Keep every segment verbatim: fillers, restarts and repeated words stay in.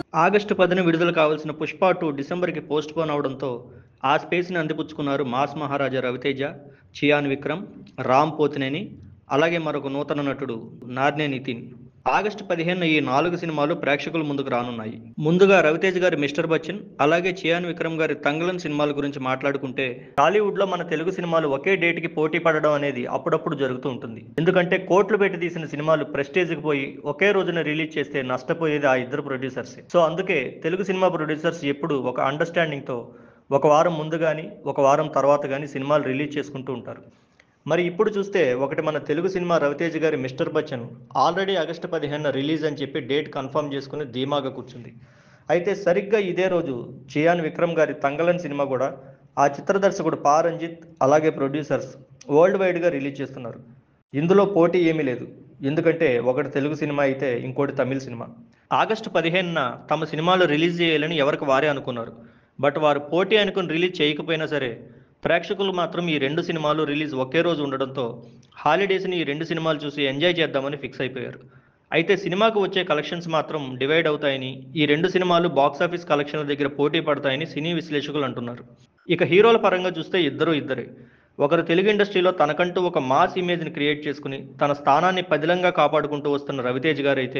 August పదిన విడుదల కావాల్సిన పుష్ప టూ డిసెంబర్కి పోస్ట్ పోన్ అవడంతో ఆ స్పేస్ని అందిపుచ్చుకున్నారు మాస్ మహారాజా రవితేజ, చియాన్ విక్రమ్, రామ్ పోతినేని, అలాగే మరొక నూతన నటుడు నార్నే నితిన్. ఆగస్టు పదిహేను ఈ నాలుగు సినిమాలు ప్రేక్షకుల ముందుకు రానున్నాయి. ముందుగా రవితేజ గారి మిస్టర్ బచ్చన్, అలాగే చియాన్ విక్రమ్ గారి తంగలన్ సినిమాల గురించి మాట్లాడుకుంటే, టాలీవుడ్లో మన తెలుగు సినిమాలు ఒకే డేట్కి పోటీ పడడం అనేది అప్పుడప్పుడు జరుగుతూ ఉంటుంది. ఎందుకంటే కోట్లు పెట్టి తీసిన సినిమాలు ప్రెస్టేజ్కి పోయి ఒకే రోజున రిలీజ్ చేస్తే నష్టపోయేది ఆ ఇద్దరు ప్రొడ్యూసర్స్. సో అందుకే తెలుగు సినిమా ప్రొడ్యూసర్స్ ఎప్పుడు ఒక అండర్స్టాండింగ్తో ఒక వారం ముందు కానీ ఒక వారం తర్వాత కానీ సినిమాలు రిలీజ్ చేసుకుంటూ ఉంటారు. మరి ఇప్పుడు చూస్తే ఒకటి మన తెలుగు సినిమా రవితేజ గారి మిస్టర్ బచ్చన్ ఆల్రెడీ ఆగస్టు పదిహేను రిలీజ్ అని చెప్పి డేట్ కన్ఫర్మ్ చేసుకుని ధీమాగా కూర్చుంది. అయితే సరిగ్గా ఇదే రోజు చియాన్ విక్రమ్ గారి తంగలన్ సినిమా కూడా ఆ చిత్ర దర్శకుడు పా రంజిత్ అలాగే ప్రొడ్యూసర్స్ వరల్డ్ వైడ్గా రిలీజ్ చేస్తున్నారు. ఇందులో పోటీ ఏమీ లేదు, ఎందుకంటే ఒకటి తెలుగు సినిమా అయితే ఇంకోటి తమిళ సినిమా. ఆగస్టు పదిహేనున తమ సినిమాలు రిలీజ్ చేయాలని ఎవరికి వారే అనుకున్నారు. బట్ వారు పోటీ అనుకుని రిలీజ్ చేయకపోయినా సరే ప్రేక్షకులు మాత్రం ఈ రెండు సినిమాలు రిలీజ్ ఒకే రోజు ఉండడంతో హాలిడేస్ని ఈ రెండు సినిమాలు చూసి ఎంజాయ్ చేద్దామని ఫిక్స్ అయిపోయారు. అయితే సినిమాకు వచ్చే కలెక్షన్స్ మాత్రం డివైడ్ అవుతాయని, ఈ రెండు సినిమాలు బాక్సాఫీస్ కలెక్షన్ల దగ్గర పోటీ పడతాయని సినీ విశ్లేషకులు అంటున్నారు. ఇక హీరోల పరంగా చూస్తే ఇద్దరు ఇద్దరే. ఒకరు తెలుగు ఇండస్ట్రీలో తనకంటూ ఒక మాస్ ఇమేజ్ని క్రియేట్ చేసుకుని తన స్థానాన్ని పదిలంగా కాపాడుకుంటూ వస్తున్న రవితేజ్ గారు అయితే,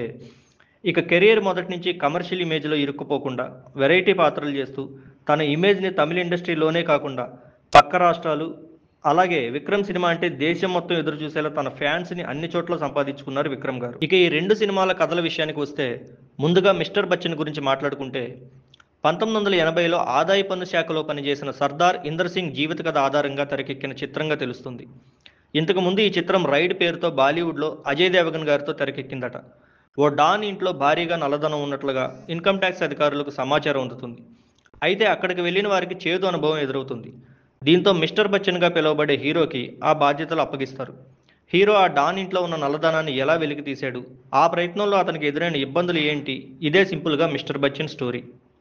ఇక కెరియర్ మొదటి నుంచి కమర్షియల్ ఇమేజ్లో ఇరుక్కుపోకుండా వెరైటీ పాత్రలు చేస్తూ తన ఇమేజ్ని తమిళ ఇండస్ట్రీలోనే కాకుండా పక్క రాష్ట్రాలు, అలాగే విక్రమ్ సినిమా అంటే దేశం మొత్తం ఎదురు చూసేలా తన ఫ్యాన్స్ని అన్ని చోట్ల సంపాదించుకున్నారు విక్రమ్ గారు. ఇక ఈ రెండు సినిమాల కథల విషయానికి వస్తే, ముందుగా మిస్టర్ బచ్చన్ గురించి మాట్లాడుకుంటే, పంతొమ్మిది వందల ఎనభైలో ఆదాయ పన్ను శాఖలో పనిచేసిన సర్దార్ ఇందర్ సింగ్ జీవిత కథ ఆధారంగా తెరకెక్కిన చిత్రంగా తెలుస్తుంది. ఇంతకుముందు ఈ చిత్రం రైడ్ పేరుతో బాలీవుడ్లో అజయ్ దేవగన్ గారితో తెరకెక్కిందట. ఓ డాన్ ఇంట్లో భారీగా నల్లధనం ఉన్నట్లుగా ఇన్కమ్ ట్యాక్స్ అధికారులకు సమాచారం అందుతుంది. అయితే అక్కడికి వెళ్ళిన వారికి చేదు అనుభవం ఎదురవుతుంది. దీంతో మిస్టర్ బచ్చన్గా పిలువబడే హీరోకి ఆ బాధ్యతలు అప్పగిస్తారు. హీరో ఆ డాన్ ఇంట్లో ఉన్న నల్లధనాన్ని ఎలా వెలికి తీశాడు, ఆ ప్రయత్నంలో అతనికి ఎదురైన ఇబ్బందులు ఏంటి, ఇదే సింపుల్గా మిస్టర్ బచ్చన్ స్టోరీ.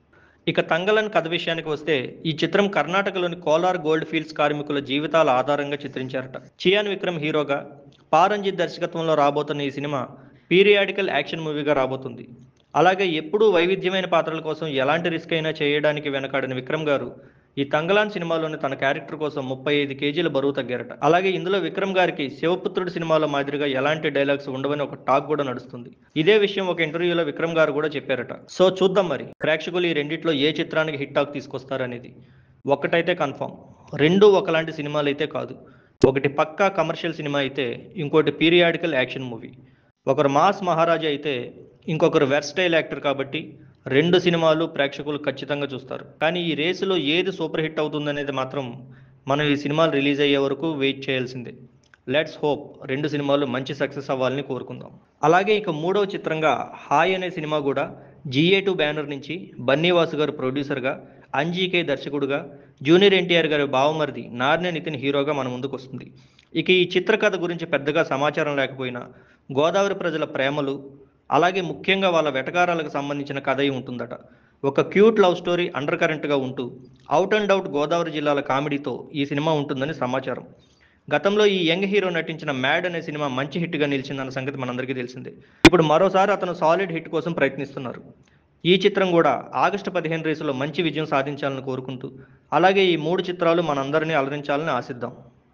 ఇక తంగలన్ కథ విషయానికి వస్తే, ఈ చిత్రం కర్ణాటకలోని కోలార్ గోల్డ్ ఫీల్డ్స్ కార్మికుల జీవితాల ఆధారంగా చిత్రించారట. చియాన్ విక్రమ్ హీరోగా, పా రంజిత్ దర్శకత్వంలో రాబోతున్న ఈ సినిమా పీరియాడికల్ యాక్షన్ మూవీగా రాబోతుంది. అలాగే ఎప్పుడూ వైవిధ్యమైన పాత్రల కోసం ఎలాంటి రిస్క్ అయినా చేయడానికి వెనకాడిన విక్రమ్ గారు ఈ తంగలాన్ సినిమాలోని తన క్యారెక్టర్ కోసం ముప్పై ఐదు కేజీల బరువు తగ్గారట. అలాగే ఇందులో విక్రమ్ గారికి శివపుత్రుడి సినిమాలో మాదిరిగా ఎలాంటి డైలాగ్స్ ఉండవని ఒక టాక్ కూడా నడుస్తుంది. ఇదే విషయం ఒక ఇంటర్వ్యూలో విక్రమ్ గారు కూడా చెప్పారట. సో చూద్దాం మరి ప్రేక్షకులు ఈ రెండిట్లో ఏ చిత్రానికి హిట్ టాక్ తీసుకొస్తారనేది. ఒకటైతే కన్ఫామ్, రెండు ఒకలాంటి సినిమాలు అయితే కాదు. ఒకటి పక్కా కమర్షియల్ సినిమా అయితే ఇంకోటి పీరియాడికల్ యాక్షన్ మూవీ. ఒకరు మాస్ మహారాజా అయితే ఇంకొకరు వెర్స్టైల్ యాక్టర్ కాబట్టి రెండు సినిమాలు ప్రేక్షకులు ఖచ్చితంగా చూస్తారు. కానీ ఈ రేసులో ఏది సూపర్ హిట్ అవుతుందనేది మాత్రం మనం ఈ సినిమాలు రిలీజ్ అయ్యే వరకు వెయిట్ చేయాల్సిందే. లెట్స్ హోప్ రెండు సినిమాలు మంచి సక్సెస్ అవ్వాలని కోరుకుందాం. అలాగే ఇక మూడవ చిత్రంగా హాయ్ అనే సినిమా కూడా జిఏ టూ బ్యానర్ నుంచి బన్నీవాసు గారు ప్రొడ్యూసర్గా, అంజీకే దర్శకుడుగా, జూనియర్ ఎన్టీఆర్ గారి బావమరిది నార్నే నితిన్ హీరోగా మన ముందుకు వస్తుంది. ఇక ఈ చిత్రకథ గురించి పెద్దగా సమాచారం లేకపోయినా గోదావరి ప్రజల ప్రేమలు, అలాగే ముఖ్యంగా వాళ్ళ వెటకారాలకు సంబంధించిన కథ ఉంటుందట. ఒక క్యూట్ లవ్ స్టోరీ అండర్ కరెంట్గా ఉంటూ అవుట్ అండ్ అవుట్ గోదావరి జిల్లాల కామెడీతో ఈ సినిమా ఉంటుందని సమాచారం. గతంలో ఈ యంగ్ హీరో నటించిన మ్యాడ్ అనే సినిమా మంచి హిట్గా నిలిచిందన్న సంగతి మనందరికీ తెలిసిందే. ఇప్పుడు మరోసారి అతను సాలిడ్ హిట్ కోసం ప్రయత్నిస్తున్నారు. ఈ చిత్రం కూడా ఆగస్టు పదిహేను రేసులో మంచి విజయం సాధించాలని కోరుకుంటూ, అలాగే ఈ మూడు చిత్రాలు మనందరినీ అలరించాలని ఆశిద్దాం.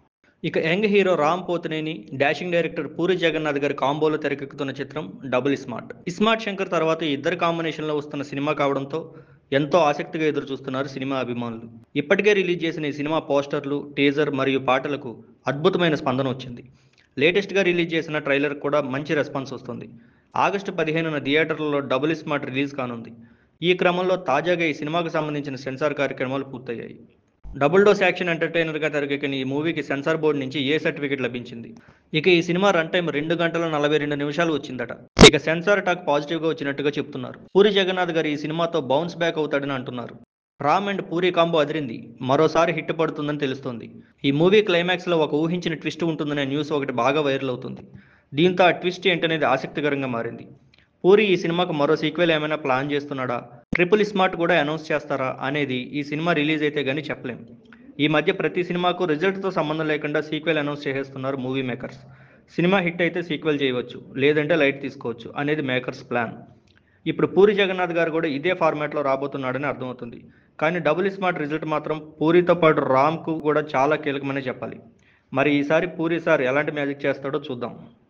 ఇక young hero Ram Pothineni, dashing director Puri Jagannadh గారి కాంబోలో తెరకెక్కుతున్న చిత్రం డబుల్ స్మార్ట్. ఇస్మార్ట్ శంకర్ తర్వాత ఈ ఇద్దరు కాంబినేషన్లో వస్తున్న సినిమా కావడంతో ఎంతో ఆసక్తిగా ఎదురు చూస్తున్నారు సినిమా అభిమానులు. ఇప్పటికే రిలీజ్ చేసిన ఈ సినిమా పోస్టర్లు, టీజర్ మరియు పాటలకు అద్భుతమైన స్పందన వచ్చింది. లేటెస్ట్గా రిలీజ్ చేసిన ట్రైలర్ కూడా మంచి రెస్పాన్స్ వస్తుంది. ఆగస్టు పదిహేనున థియేటర్లలో డబుల్ స్మార్ట్ రిలీజ్ కానుంది. ఈ క్రమంలో తాజాగా ఈ సినిమాకు సంబంధించిన సెన్సార్ కార్యక్రమాలు పూర్తయ్యాయి. డబుల్ డోస్ యాక్షన్ ఎంటర్టైనర్గా తెరకెక్కిన ఈ మూవీకి సెన్సార్ బోర్డు నుంచి ఏ సర్టిఫికేట్ లభించింది. ఇక ఈ సినిమా రన్ టైం రెండు గంటల నలభై రెండు నిమిషాలు వచ్చిందట. ఇక సెన్సార్ టాక్ పాజిటివ్గా వచ్చినట్టుగా చెప్తున్నారు. పూరి జగన్నాథ్ గారు ఈ సినిమాతో బౌన్స్ బ్యాక్ అవుతాడని అంటున్నారు. రామ్ అండ్ పూరి కాంబో అదిరింది, మరోసారి హిట్ పడుతుందని తెలుస్తోంది. ఈ మూవీ క్లైమాక్స్లో ఒక ఊహించిన ట్విస్ట్ ఉంటుందనే న్యూస్ ఒకటి బాగా వైరల్ అవుతుంది. దీంతో ఆ ట్విస్ట్ ఏంటనేది ఆసక్తికరంగా మారింది. పూరి ఈ సినిమాకు మరో సీక్వెల్ ఏమైనా ప్లాన్ చేస్తున్నాడా, ట్రిపుల్ స్మార్ట్ కూడా అనౌన్స్ చేస్తారా అనేది ఈ సినిమా రిలీజ్ అయితే కానీ చెప్పలేం. ఈ మధ్య ప్రతి సినిమాకు రిజల్ట్తో సంబంధం లేకుండా సీక్వెల్ అనౌన్స్ చేసేస్తున్నారు మూవీ మేకర్స్. సినిమా హిట్ అయితే సీక్వెల్ చేయవచ్చు, లేదంటే లైట్ తీసుకోవచ్చు అనేది మేకర్స్ ప్లాన్. ఇప్పుడు పూరి జగన్నాథ్ గారు కూడా ఇదే ఫార్మాట్లో రాబోతున్నాడని అర్థమవుతుంది. కానీ డబుల్ స్మార్ట్ రిజల్ట్ మాత్రం పూరితో పాటు రామ్కు కూడా చాలా కీలకమనే చెప్పాలి. మరి ఈసారి పూరి సార్ ఎలాంటి మ్యాజిక్ చేస్తాడో చూద్దాం.